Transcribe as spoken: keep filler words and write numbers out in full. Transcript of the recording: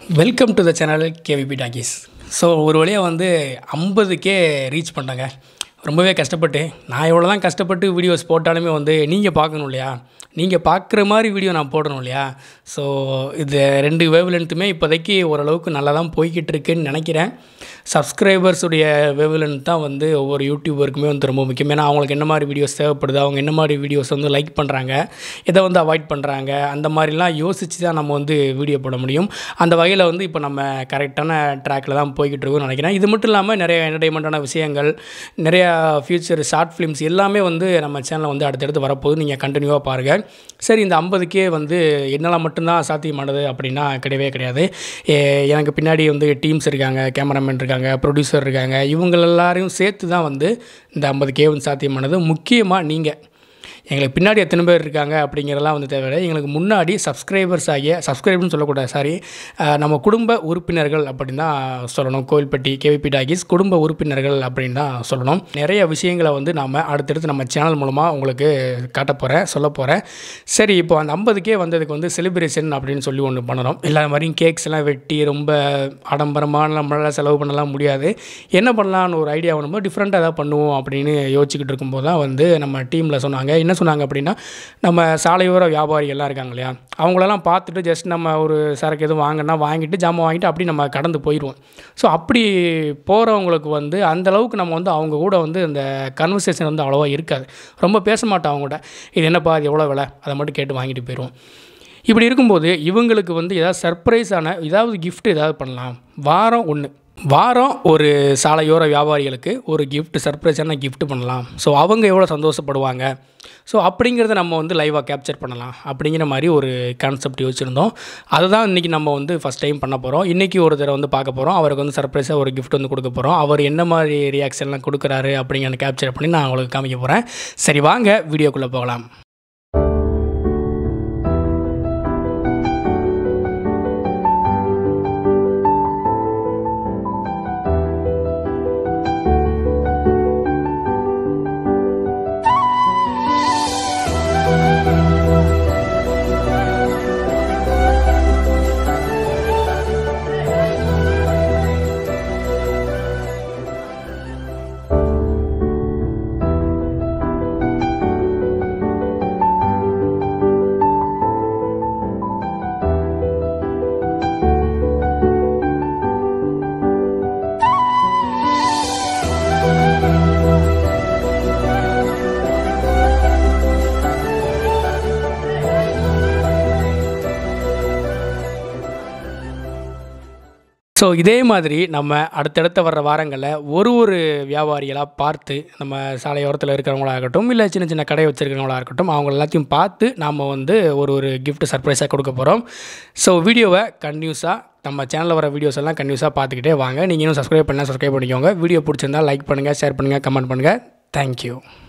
Welcome to the channel KVP Talkies. So ஒரு வழியாக வந்து ஐம்பதுக்கே ரீச் பண்ணிட்டாங்க. ரொம்பவே கஷ்டப்பட்டு நான் எவ்வளோ தான் கஷ்டப்பட்டு வீடியோஸ் போட்டாலுமே வந்து நீங்கள் பார்க்கணும் இல்லையா, நீங்கள் பார்க்குற மாதிரி வீடியோ நான் போடணும் இல்லையா. ஸோ இது ரெண்டு வேவ் லென்த்துமே இப்போதைக்கு ஓரளவுக்கு நல்லா தான் போய்கிட்டு இருக்குன்னு நினைக்கிறேன். சப்ஸ்கிரைபர்ஸுடைய வேவ் லென்த் தான் வந்து ஒவ்வொரு யூடியூபருக்குமே வந்து ரொம்ப முக்கியம். ஏன்னா அவங்களுக்கு என்ன மாதிரி வீடியோஸ் தேவைப்படுது, அவங்க என்ன மாதிரி வீடியோஸ் வந்து லைக் பண்ணுறாங்க, எதை வந்து அவாய்ட் பண்ணுறாங்க, அந்த மாதிரிலாம் யோசித்து தான் நம்ம வந்து வீடியோ போட முடியும். அந்த வகையில் வந்து இப்போ நம்ம கரெக்டான ட்ராக்கில் தான் போய்கிட்டு இருக்கோம்னு நினைக்கிறேன். இது மட்டும் இல்லாமல் நிறைய என்டர்டெயின்மெண்ட்டான விஷயங்கள், நிறையா ஃபியூச்சர் ஷார்ட் ஃபிலிம்ஸ் எல்லாமே வந்து நம்ம சேனலில் வந்து அடுத்தடுத்து வரப்போகுது. நீங்கள் கண்டினியூவாக பாருங்கள். சரி, இந்த ஐம்பதுக்கே வந்து என்னால் மட்டும்தான் சாத்தியமானது அப்படின்னா கிடையவே கிடையாது. எனக்கு பின்னாடி வந்து டீம்ஸ் இருக்காங்க, கேமராமேன் இருக்காங்க, ப்ரொடியூசர் இருக்காங்க. இவங்க எல்லாரையும் சேர்த்து தான் வந்து இந்த ஐம்பதுக்கே வந்து சாத்தியமானது. முக்கியமாக நீங்கள் எங்களுக்கு பின்னாடி எத்தனை பேர் இருக்காங்க அப்படிங்கிறலாம் வந்து தேவையில்லை. எங்களுக்கு முன்னாடி சப்ஸ்கிரைபர்ஸ் ஆகிய சப்ஸ்கிரைபர்னு சொல்லக்கூடாது, சாரி, நம்ம குடும்ப உறுப்பினர்கள் அப்படின்னு தான் சொல்லணும். கோவில்பட்டி கேவிபி டாக்கீஸ் குடும்ப உறுப்பினர்கள் அப்படின்னு தான் சொல்லணும். நிறைய விஷயங்களை வந்து நாம் அடுத்தடுத்து நம்ம சேனல் மூலமாக உங்களுக்கு காட்ட போகிறேன், சொல்ல போகிறேன். சரி, இப்போ அந்த ஐம்பதுக்கே வந்ததுக்கு வந்து செலிப்ரேஷன் அப்படின்னு சொல்லி ஒன்று பண்ணணும். எல்லா மாதிரியும் கேக்ஸ் எல்லாம் வெட்டி ரொம்ப ஆடம்பரமான நம்மளால் செலவு பண்ணலாம் முடியாது. என்ன பண்ணலான்னு ஒரு ஐடியா பண்ணும்போது டிஃப்ரெண்ட்டாக எதாவது பண்ணுவோம் அப்படின்னு யோசிச்சுக்கிட்டு இருக்கும்போது தான் வந்து நம்ம டீமில் சொன்னாங்க. என்ன சொன்னாங்க அப்படின்னா, நம்ம சாலையோர வியாபாரிகள்லாம் இருக்காங்க இல்லையா, அவங்களெல்லாம் பார்த்துட்டு ஜஸ்ட் நம்ம ஒரு சரக்கு எதுவும் வாங்கினா வாங்கிட்டு ஜாமான் வாங்கிட்டு அப்படி நம்ம கடந்து போயிடுவோம். ஸோ அப்படி போகிறவங்களுக்கு வந்து அந்தளவுக்கு நம்ம வந்து அவங்க கூட வந்து அந்த கன்வர்சேஷன் வந்து அவ்வளோவா இருக்காது. ரொம்ப பேச மாட்டோம் அவங்க கூட. இது என்னப்பா, அது எவ்வளோ விலை, அதை மட்டும் கேட்டு வாங்கிட்டு போயிடுவோம். இப்படி இருக்கும்போது இவங்களுக்கு வந்து ஏதாவது சர்ப்ரைஸான ஏதாவது கிஃப்ட் ஏதாவது பண்ணலாம். வாரம் ஒன்று வாரம் ஒரு சாலையோர வியாபாரிகளுக்கு ஒரு கிஃப்ட், சர்ப்ரைஸான கிஃப்ட் பண்ணலாம். ஸோ அவங்க எவ்வளோ சந்தோஷப்படுவாங்க, ஸோ அப்படிங்கிறத நம்ம வந்து லைவாக கேப்சர் பண்ணலாம் அப்படிங்கிற மாதிரி ஒரு கான்செப்ட் யோசிச்சுருந்தோம். அதை தான் இன்றைக்கி நம்ம வந்து ஃபஸ்ட் டைம் பண்ண போகிறோம். இன்றைக்கி ஒரு தடவை வந்து பார்க்க போகிறோம். அவருக்கு வந்து சர்ப்ரைஸாக ஒரு கிஃப்ட் வந்து கொடுக்க போகிறோம். அவர் என்ன மாதிரி ரியாக்ஷன்லாம் கொடுக்குறாரு அப்படிங்கிற கேப்சர் பண்ணி நான் உங்களுக்கு காமிக்க போகிறேன். சரி, வாங்க வீடியோக்குள்ளே போகலாம். ஸோ இதே மாதிரி நம்ம அடுத்தடுத்த வர்ற வாரங்களில் ஒரு ஒரு வியாபாரிகளாக பார்த்து, நம்ம சாலையோரத்தில் இருக்கிறவங்களாகட்டும், இல்லை சின்ன சின்ன கடை வச்சுருக்கிறவங்களா இருக்கட்டும், அவங்க எல்லாத்தையும் பார்த்து நாம் வந்து ஒரு ஒரு கிஃப்ட் சர்ப்ரைஸாக கொடுக்க போகிறோம். ஸோ வீடியோவை கன்டினியூஸாக நம்ம சேனலில் வர வீடியோஸ் எல்லாம் கன்டினியூஸாக பார்த்துக்கிட்டே வாங்க. நீங்கள் இன்னும் சப்ஸ்கிரைப் பண்ணால் சப்ஸ்கிரைப் பண்ணிக்கோங்க. வீடியோ பிடிச்சிருந்தால் லைக் பண்ணுங்கள், ஷேர் பண்ணுங்கள், கமெண்ட் பண்ணுங்கள். தேங்க்யூ.